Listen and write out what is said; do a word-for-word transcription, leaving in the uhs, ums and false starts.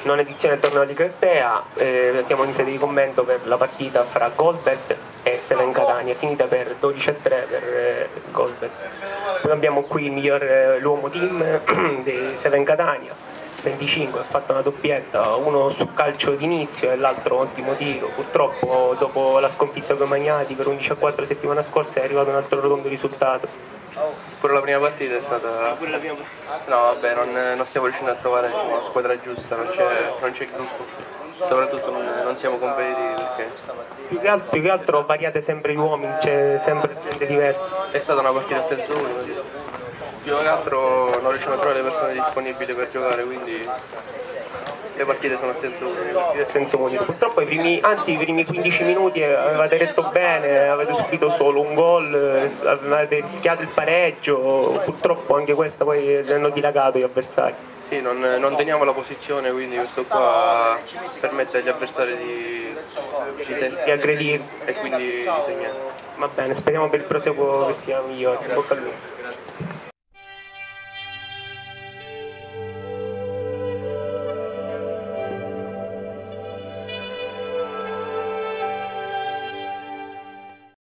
non edizione del torneo Liga Europea, eh, siamo in sede di commento per la partita fra Goldbet e Seven Catania, finita per dodici a tre per eh, Goldbet. Poi abbiamo qui il miglior, eh, l'uomo team di Seven Catania, venticinque, ha fatto una doppietta, uno su calcio d'inizio e l'altro ottimo tiro. Purtroppo dopo la sconfitta con i Magnati per undici a quattro settimana scorsa è arrivato un altro rotondo risultato. Pure la prima partita è stata... Pure la prima partita. No vabbè, non, non stiamo riuscendo a trovare una squadra giusta, non c'è, non c'è il gruppo. Soprattutto non, non siamo competitivi perché... Più che, altro, più che altro variate sempre gli uomini, c'è sempre gente diversa. È stata una partita a senso unico. Più che altro non riusciamo a trovare le persone disponibili per giocare, quindi le partite sono a senso unico. A senso unico. Purtroppo i primi, anzi i primi quindici minuti avevate detto bene, avete subito solo un gol, avete rischiato il pareggio, purtroppo anche questa poi hanno dilagato gli avversari. Sì, non, non teniamo la posizione, quindi questo qua permette agli avversari di, di, di aggredire e quindi di segnare. Va bene, speriamo per il proseguo che sia migliore. Bocca al lupo.